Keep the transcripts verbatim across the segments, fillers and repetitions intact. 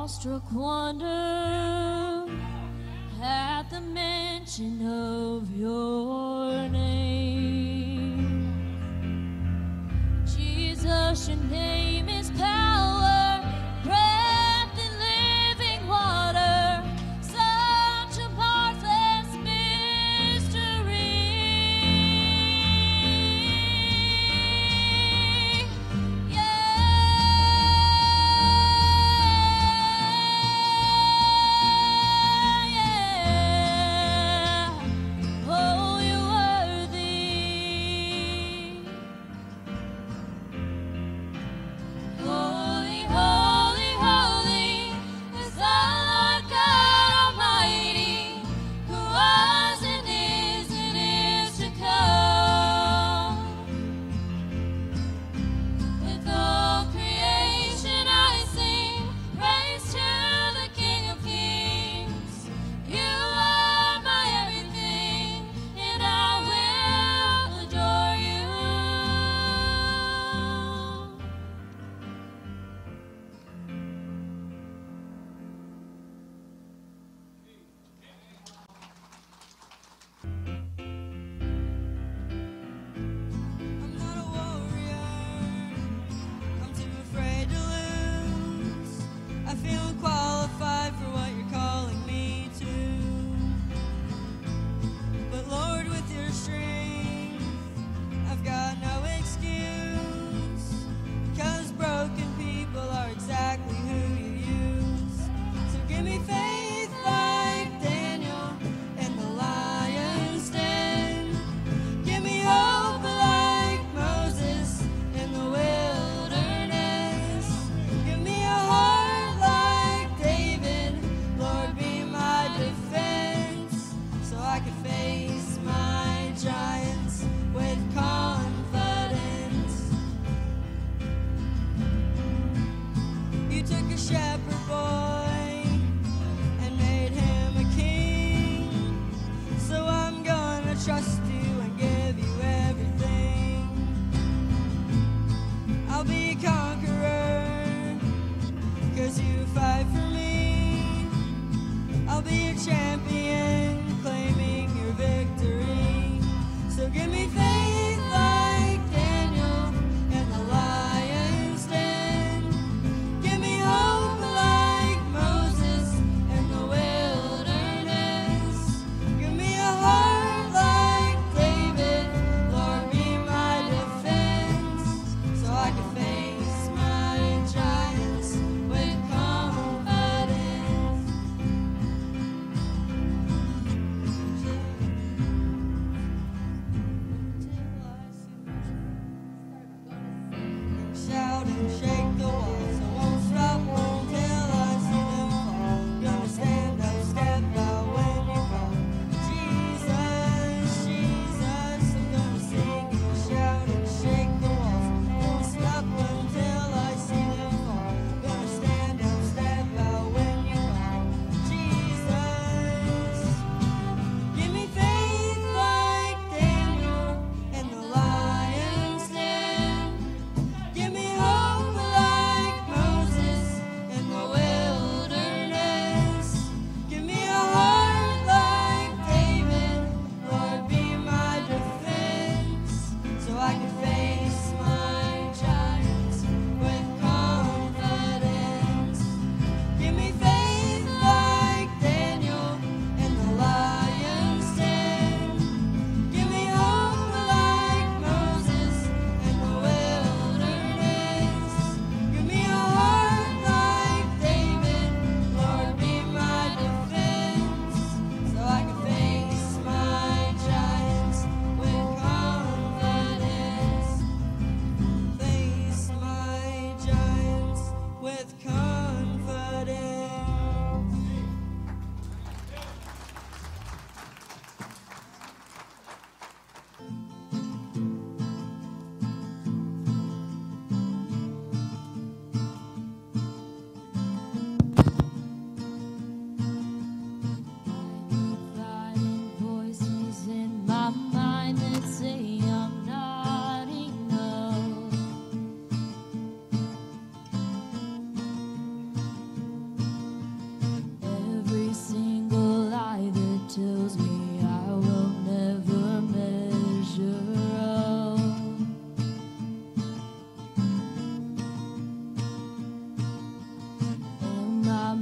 awestruck wonder at the mention of your name. Jesus, your name is power, breath and living water, such a marvelous mystery. Hope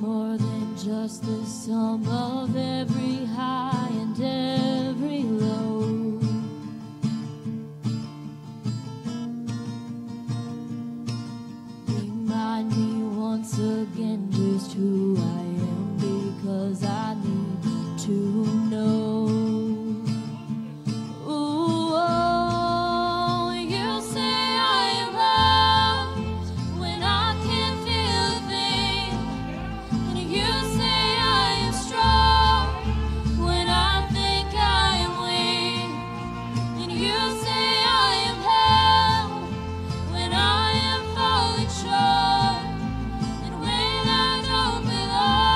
more than just the sum of every high and every low. Remind me once again just who I am, because I need to know. Ooh, oh, you say I am loved when I can't feel a thing, and you say I am strong when I think I am weak, and you say I am held when I am falling short, and when I don't belong.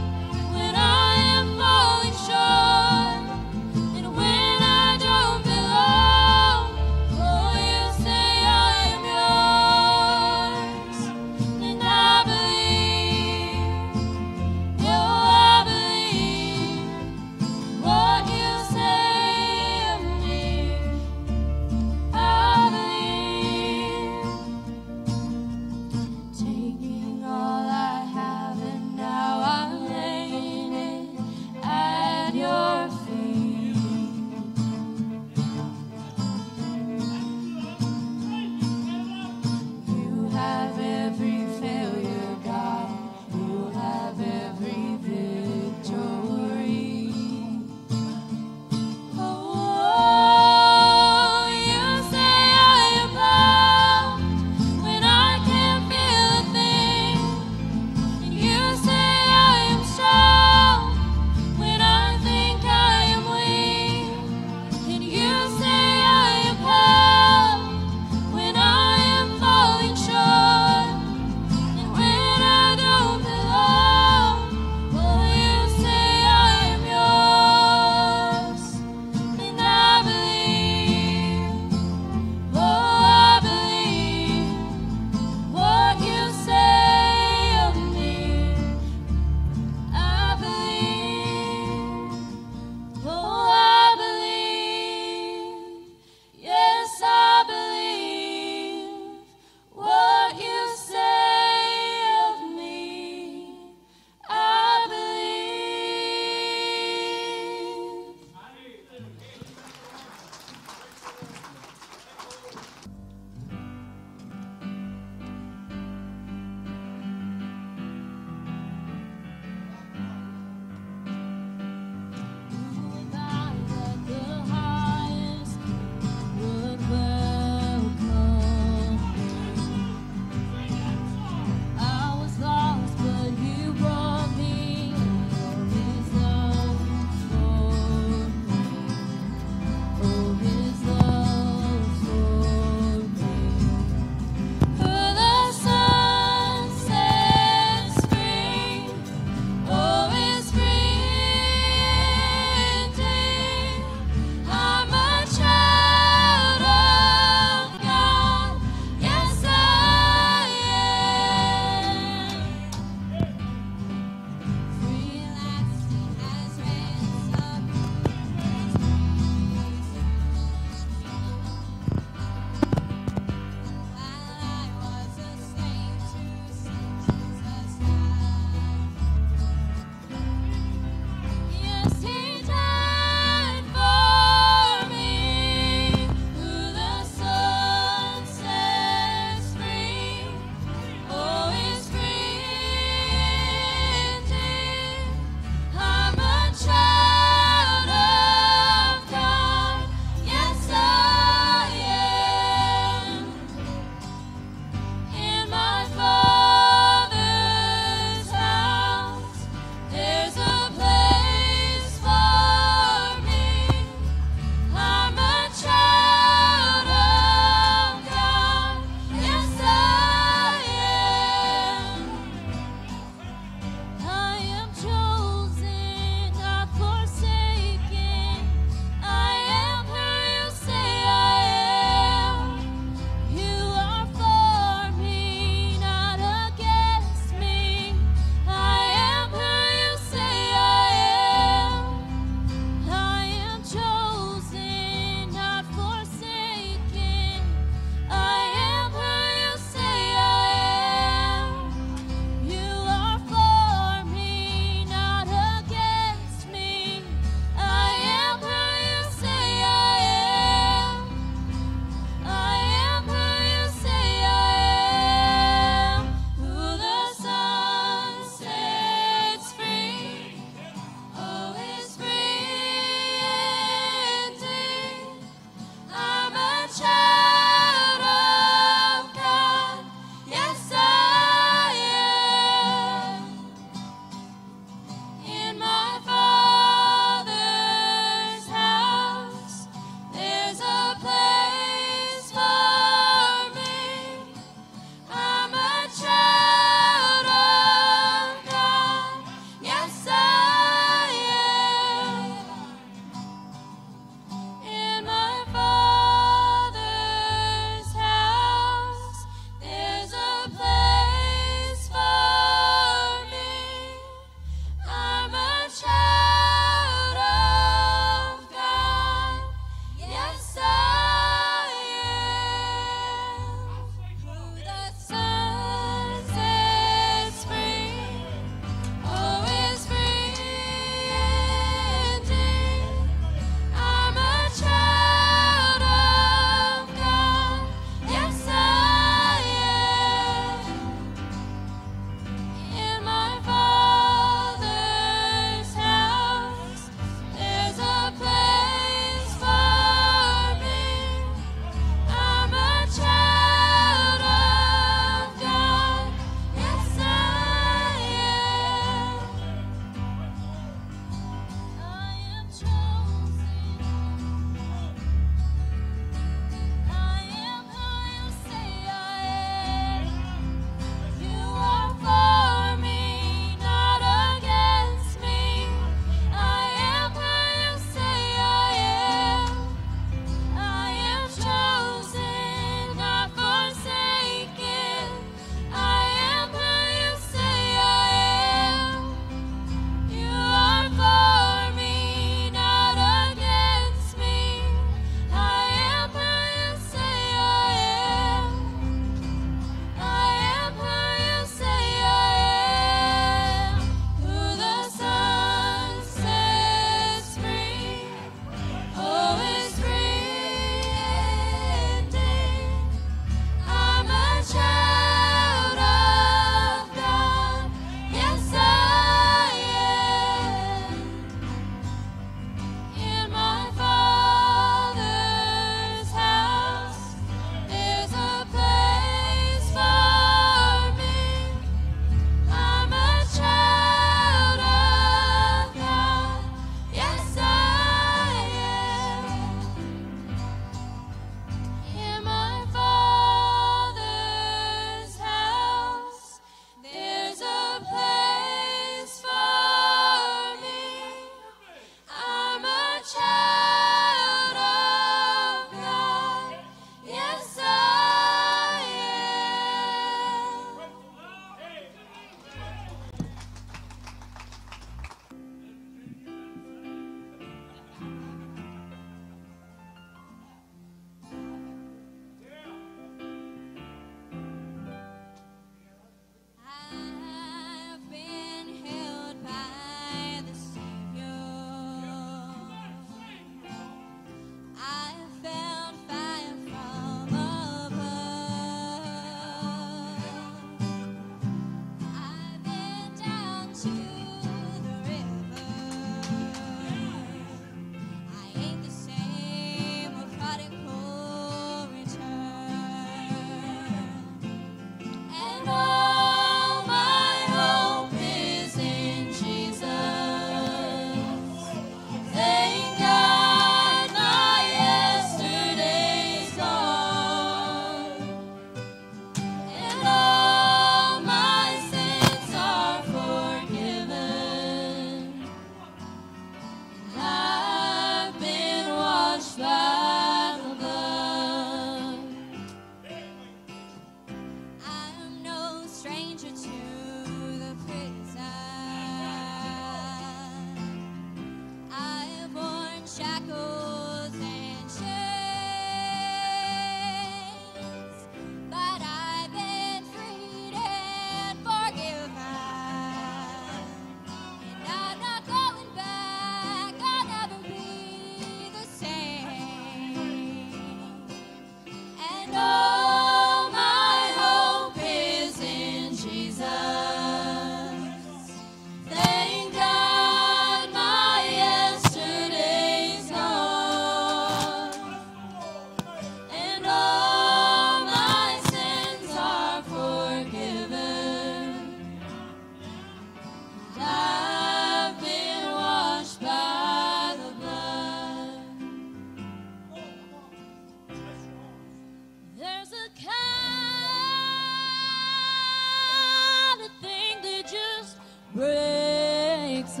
breaks a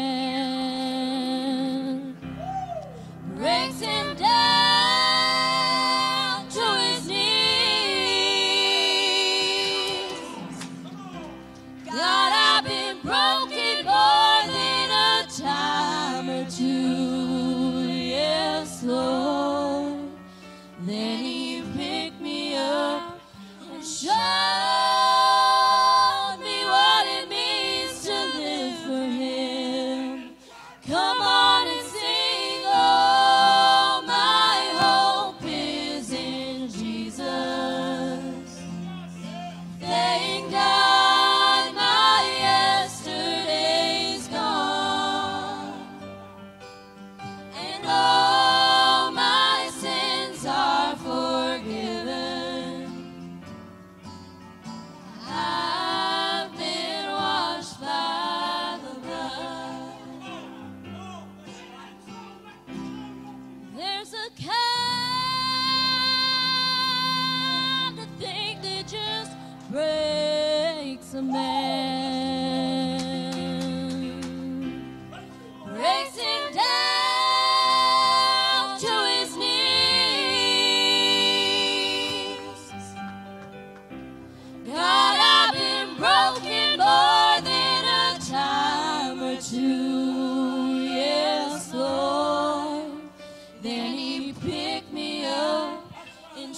man, breaks him down to his knees. God, I've been broken more than a time or two, yes, Lord. Then he picked me up and showed me what it means to live for him. Come on and sing, oh, my hope is in Jesus. Thank God my yesterday's gone, and all my sins are forgiven. I've been washed by the blood. There's a kind of thing that just breaks a man, breaks him down to his knees. God, I've been broken more than a time or two, yes, Lord. Then he picked me up and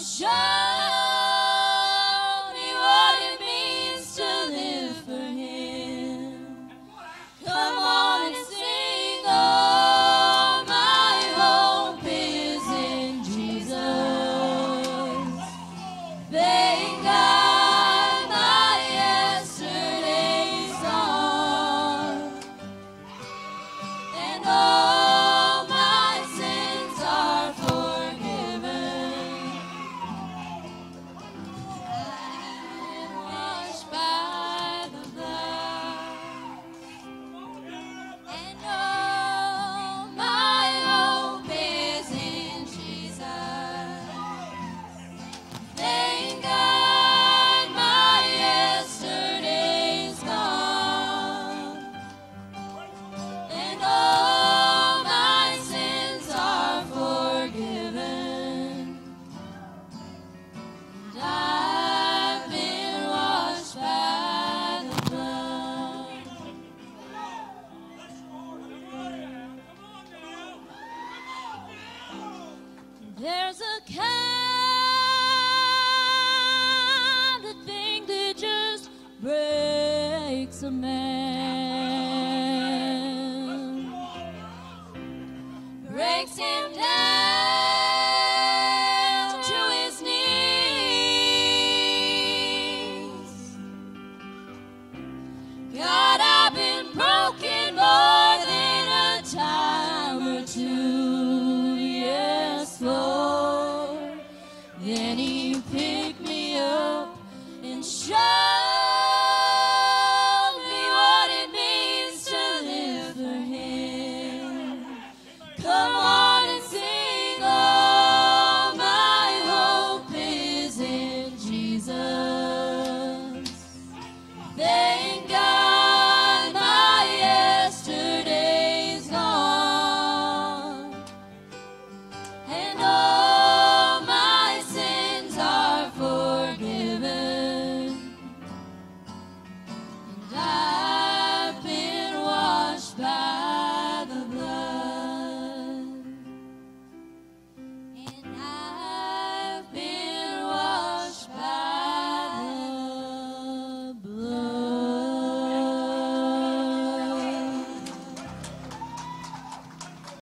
showed me what it means to live for him. Come on and sing, oh, my hope is in Jesus. Thank God my yesterday's gone, and all my sins are forgiven. I've been washed by the blood, and all my hope is in Jesus. Thank God my yesterday's gone, and all my sins are forgiven. And I've been washed by the blood. There's a kind of thing that just breaks a man, breaks him